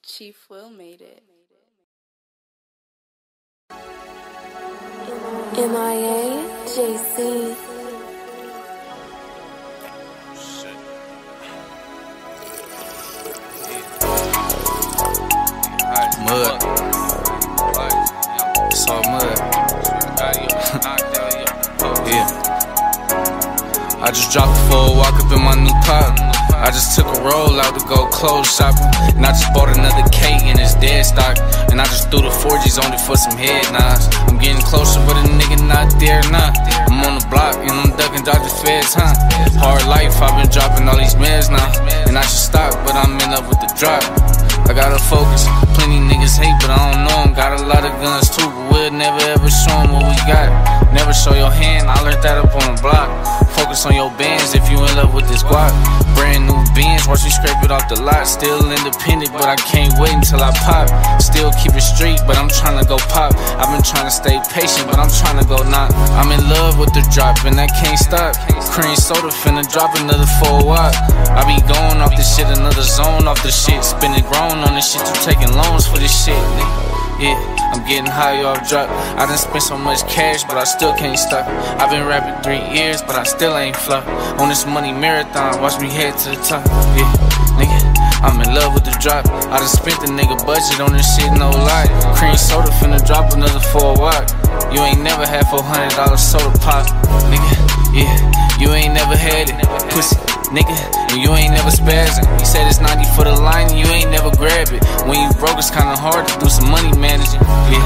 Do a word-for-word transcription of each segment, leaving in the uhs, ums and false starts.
Chief Will made it. M I A J C. Mud. It's all mud. Yeah. I just dropped a full walk up in my new pop. I just took a roll out to go clothes shopping. And I just bought another K in his dead stock. And I just threw the four G's on it for some head nods. I'm getting closer, but a nigga not there now. I'm on the block and I'm ducking Doctor Feds, huh? Hard life, I've been dropping all these meds now. And I just stopped, but I'm in love with the drop. I gotta focus, plenty niggas hate, but I don't know them. Got a lot of guns too, but we'll never ever show them what we got. Never show your hand, I learned that up on the block. Focus on your bands if you in love with this guap. Brand new beans, watch me scrape it off the lot. Still independent, but I can't wait until I pop. Still keep it street, but I'm trying to go pop. I've been trying to stay patient, but I'm trying to go knock. I'm in love with the drop, and I can't stop. Cream soda finna drop another four watt. I be going off this shit, another zone off the shit. Spinning grown on this shit, you taking loans for this shit, nigga. Yeah, I'm getting high off drop. I done spent so much cash, but I still can't stop. I've been rapping three years, but I still ain't flop. On this money marathon, watch me head to the top. Yeah, nigga, I'm in love with the drop. I done spent the nigga budget on this shit, no lie. Cream soda finna drop another four watt. You ain't never had four hundred dollar soda pop, nigga. Yeah, you ain't never had it, pussy. Nigga, and you ain't never spazzing. He said it's ninety for the line, and you ain't never grab it. When you broke, it's kinda hard to do some money managing. Yeah,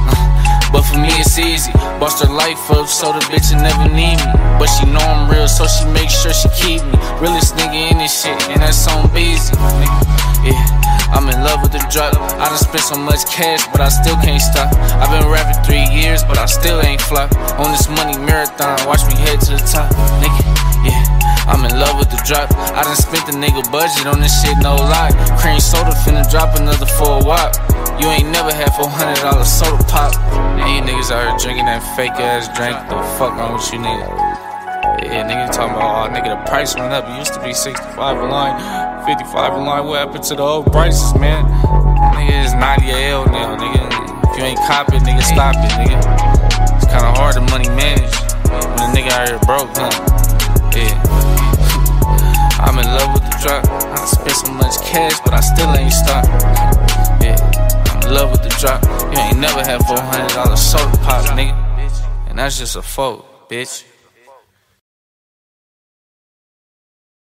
uh, but for me it's easy. Bust her life up so the bitch will never need me. But she know I'm real, so she make sure she keep me. Realest nigga in this shit, and that's on busy. Nigga, yeah, I'm in love with the drop. I done spent so much cash, but I still can't stop. I've been rapping three years, but I still ain't flop. On this money marathon, watch me head to the top. Nigga, yeah, I'm in love with the drop. I done spent the nigga budget on this shit, no lie. Cream soda finna drop another four watt. You ain't never had four hundred dollar soda pop. And you niggas out here drinking that fake ass drink. The fuck wrong with you niggas? Yeah, nigga talking about, oh nigga, the price went up. It used to be sixty-five a line, fifty-five a line. What happened to the old prices, man? Nigga, it's ninety a L now, nigga. If you ain't cop it, nigga, stop it, nigga. It's kinda hard to money manage when a nigga out here broke, huh? Yeah. I'm in love with the drop. I spent so much cash, but I still ain't stop. Yeah, I'm in love with the drop. You ain't never had four hundred dollar soda pop, nigga. And that's just a folk, bitch.